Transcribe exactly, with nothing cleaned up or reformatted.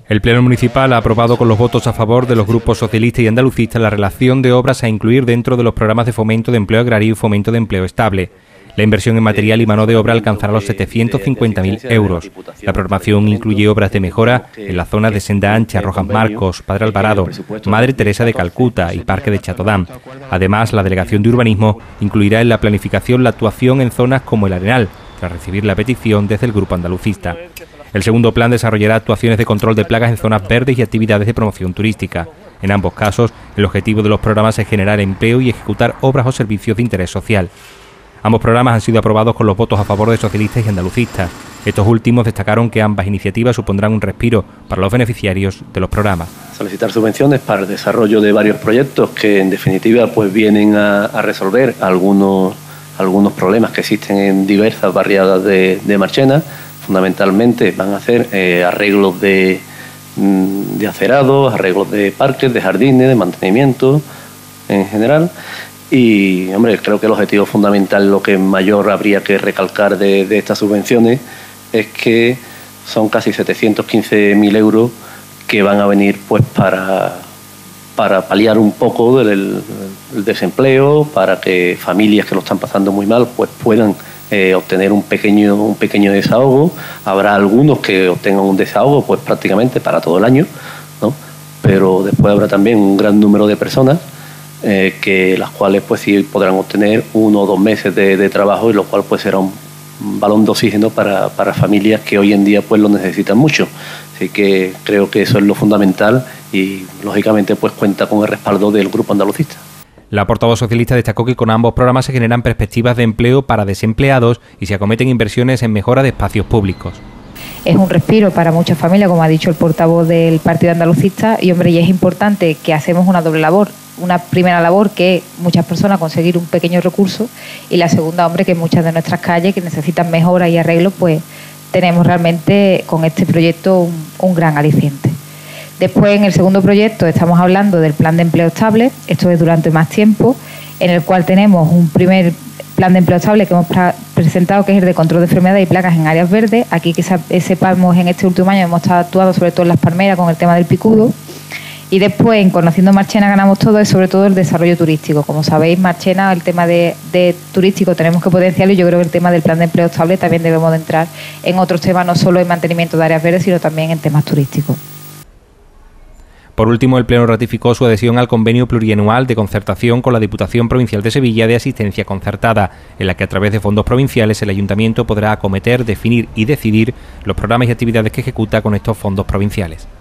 El Pleno Municipal ha aprobado con los votos a favor de los grupos socialistas y andalucistas la relación de obras a incluir dentro de los programas de fomento de empleo agrario y fomento de empleo estable. La inversión en material y mano de obra alcanzará los setecientos cincuenta mil euros. La programación incluye obras de mejora en las zonas de Senda Ancha, Rojas Marcos, Padre Alvarado, Madre Teresa de Calcuta y Parque de Chatodam. Además, la Delegación de Urbanismo incluirá en la planificación la actuación en zonas como el Arenal, tras recibir la petición desde el grupo andalucista. El segundo plan desarrollará actuaciones de control de plagas en zonas verdes y actividades de promoción turística. En ambos casos, el objetivo de los programas es generar empleo y ejecutar obras o servicios de interés social. Ambos programas han sido aprobados con los votos a favor de socialistas y andalucistas. Estos últimos destacaron que ambas iniciativas supondrán un respiro para los beneficiarios de los programas. Solicitar subvenciones para el desarrollo de varios proyectos que en definitiva pues vienen a, a resolver algunos, algunos problemas que existen en diversas barriadas de, de Marchena. Fundamentalmente van a hacer eh, arreglos de, de acerados, arreglos de parques, de jardines, de mantenimiento en general. Y, hombre, creo que el objetivo fundamental, lo que mayor habría que recalcar de, de estas subvenciones, es que son casi setecientos quince mil euros que van a venir pues para, para paliar un poco el, el desempleo, para que familias que lo están pasando muy mal pues puedan eh, obtener un pequeño, un pequeño desahogo. Habrá algunos que obtengan un desahogo pues prácticamente para todo el año, ¿no? Pero después habrá también un gran número de personas Eh, que las cuales pues sí podrán obtener uno o dos meses de, de trabajo, y lo cual pues será un, un balón de oxígeno para, para familias que hoy en día pues lo necesitan mucho. Así que creo que eso es lo fundamental y lógicamente pues cuenta con el respaldo del grupo andalucista. La portavoz socialista destacó que con ambos programas se generan perspectivas de empleo para desempleados y se acometen inversiones en mejora de espacios públicos. Es un respiro para muchas familias, como ha dicho el portavoz del Partido Andalucista, y hombre, y es importante que hacemos una doble labor. Una primera labor, que es muchas personas conseguir un pequeño recurso, y la segunda, hombre, que muchas de nuestras calles que necesitan mejoras y arreglos, pues tenemos realmente con este proyecto un, un gran aliciente. Después, en el segundo proyecto, estamos hablando del plan de empleo estable. Esto es durante más tiempo, en el cual tenemos un primer plan de empleo estable que hemos presentado, que es el de control de enfermedades y plagas en áreas verdes. Aquí, que sepamos, en este último año hemos estado actuando sobre todo en las palmeras con el tema del picudo. Y después, en Conociendo Marchena ganamos todo, es sobre todo el desarrollo turístico. Como sabéis, Marchena, el tema de, de turístico tenemos que potenciarlo, y yo creo que el tema del plan de empleo estable también debemos de entrar en otros temas, no solo en mantenimiento de áreas verdes, sino también en temas turísticos. Por último, el Pleno ratificó su adhesión al convenio plurianual de concertación con la Diputación Provincial de Sevilla de asistencia concertada, en la que a través de fondos provinciales el Ayuntamiento podrá acometer, definir y decidir los programas y actividades que ejecuta con estos fondos provinciales.